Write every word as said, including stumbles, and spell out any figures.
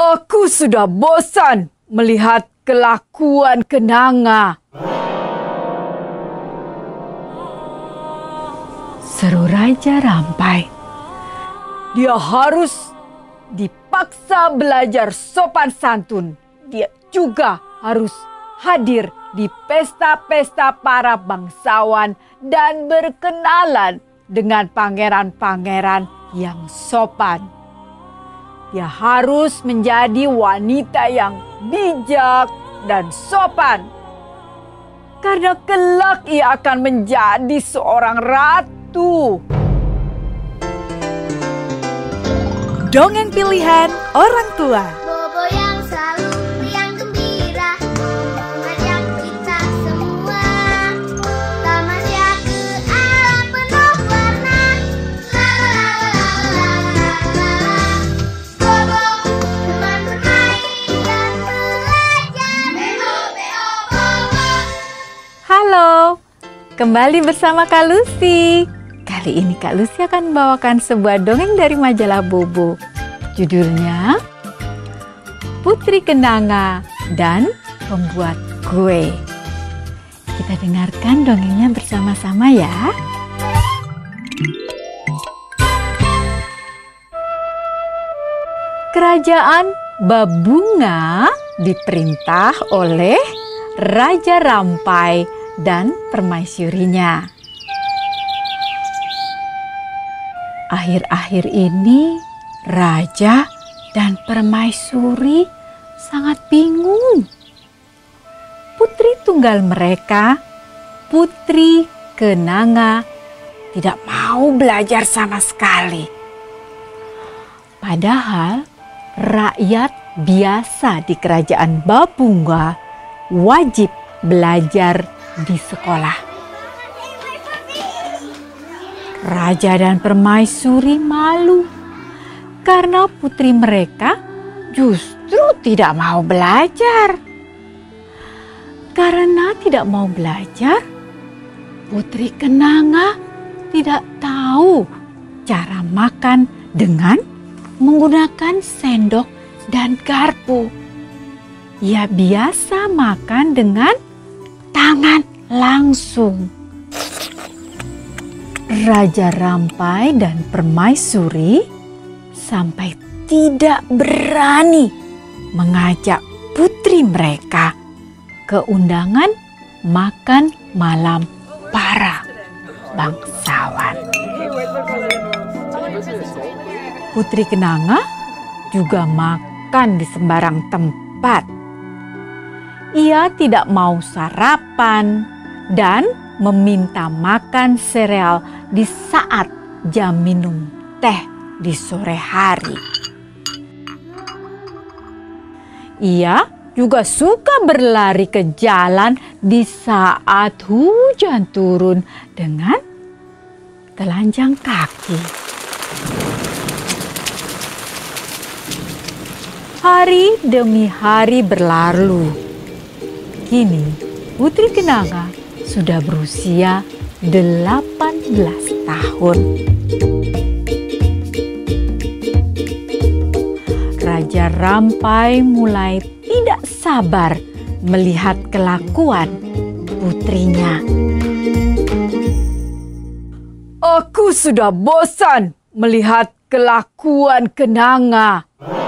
Aku sudah bosan melihat kelakuan Kenanga. Seru Raja Rampai. Dia harus dipaksa belajar sopan santun. Dia juga harus hadir di pesta-pesta para bangsawan dan berkenalan dengan pangeran-pangeran yang sopan. Dia harus menjadi wanita yang bijak dan sopan. Karena kelak ia akan menjadi seorang ratu. Dongeng pilihan orang tua. Bobo yang selalu riang gembira, mengajak kita semua tamasya ke alam penuh warna. La la la la la la la. Bobo teman bermain dan belajar. Beo beo bobo. Halo, kembali bersama Kak Lucy. Kali ini Kak Lucy akan membawakan sebuah dongeng dari majalah Bobo. Judulnya Putri Kenanga dan Pembuat Kue. Kita dengarkan dongengnya bersama-sama ya. Kerajaan Babunga diperintah oleh Raja Rampai dan permaisurinya. Akhir-akhir ini, Raja dan permaisuri sangat bingung. Putri tunggal mereka, Putri Kenanga, tidak mau belajar sama sekali. Padahal rakyat biasa di kerajaan Babunga wajib belajar di sekolah. Raja dan permaisuri malu karena putri mereka justru tidak mau belajar. Karena tidak mau belajar, Putri Kenanga tidak tahu cara makan dengan menggunakan sendok dan garpu. Ia biasa makan dengan tangan langsung. Raja Rampai dan permaisuri sampai tidak berani mengajak putri mereka ke undangan makan malam para bangsawan. Putri Kenanga juga makan di sembarang tempat. Ia tidak mau sarapan dan meminta makan sereal di saat jam minum teh di sore hari. Ia juga suka berlari ke jalan di saat hujan turun dengan telanjang kaki. Hari demi hari berlalu. Kini Putri Kenanga sudah berusia delapan belas tahun. Raja Rampai mulai tidak sabar melihat kelakuan putrinya. Aku sudah bosan melihat kelakuan Kenanga.